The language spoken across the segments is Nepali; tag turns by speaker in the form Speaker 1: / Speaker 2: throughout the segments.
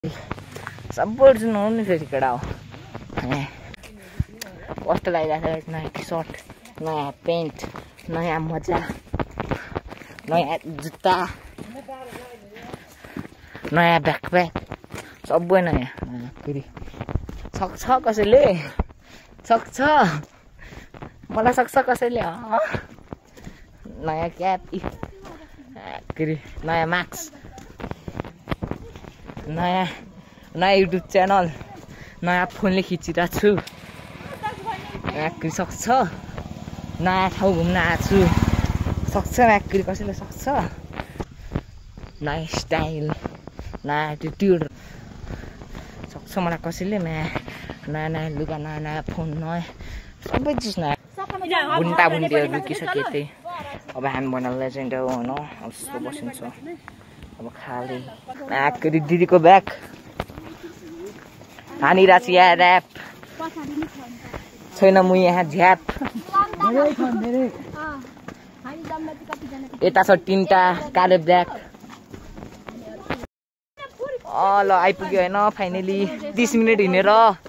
Speaker 1: सबैले जुन हो नि फेरि केटा हो कस्तो लागिरहेको छ नयाँ टी सर्ट नयाँ पेन्ट नयाँ मजा नयाँ जुत्ता नयाँ ब्याकप्याक सबै नयाँ फेरि सक्छ कसैले सक्छ मलाई सक्छ कसैले नयाँ क्याप फेरि नयाँ मास्क नयाँ युट्युब च्यानल नयाँ फोनले खिचिरहेको छु सक्छ नयाँ ठाउँ घुम्न आएको छु सक्छ म्याक्री कसैले सक्छ नयाँ स्टाइल नयाँ एटिट्युड सक्छ मलाई कसैले नयाँ लुगा नयाँ फोन नयाँ सबै चिज नयाँ बुन्टा बुन्टीहरू लुकिसके त्यही अब हामी बनाउँदा चाहिँ त्यो होइन अब यस्तो बसिन्छ अब खाली म्याक्री दिदीको ब्याग हानिरहेको छु यहाँ ऱ्याप छैन म यहाँ झ्याप यता छ तिनवटा कालो ब्याग ल आइपुग्यो होइन फाइनली 30 मिनट हिँडेर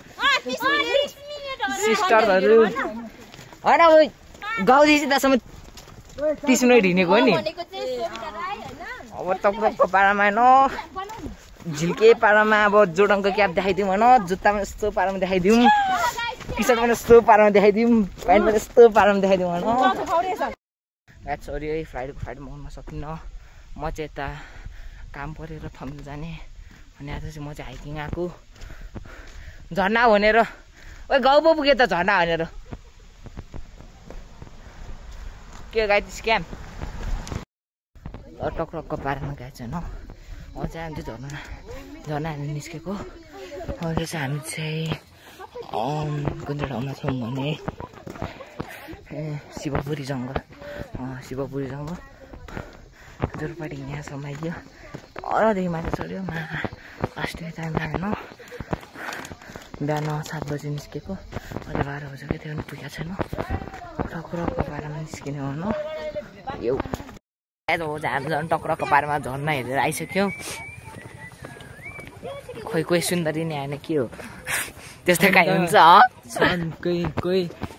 Speaker 1: सिस्टरहरू होइन गाउँदेखि त्यहाँसम्म 30 मिनट हिँडेको हो नि अब टक्रोको पारामा होइन झिल्के पारामा अब जोडङको क्याप देखाइदिउँ होइन जुत्तामा यस्तो पारामा देखाइदिउँ टी सर्ट पनि यस्तो पारामा देखाइदिउँ प्यान्ट पनि यस्तो पारामा देखाइदिउँ होइन सरी है फ्राइडे मगाउन सकिनँ म चाहिँ यता काम परेर थम्नु जाने अनि आज चाहिँ म चाहिँ हाइकिङ आएको झर्ना भनेर ओ गाउँ पो पुग्यो त झर्ना भनेर के गाई स्क्याम टक्रकको पारामा गएको छैन अझै हामी चाहिँ झर्ना हामी निस्केको अहिले चाहिँ हामी चाहिँ कुन चाहिँ ठाउँमा छौँ भने शिवपुरी जङ्गल जोरपाटी यहाँसम्म आइयो अरदेखि माथि चढ्यो लास्ट टाइममा होइन बिहान 7 बजी निस्केको अहिले 12 बजेको त्यो पनि पुगेको छैन टक्रकको पारामा निस्किने हो न यो हामी झन् टक्रकको पारामा झर्ना हेरेर आइसक्यौँ खोइ कोही सुन्दरी नै आएन के हो त्यस्तै काहीँ हुन्छ कोही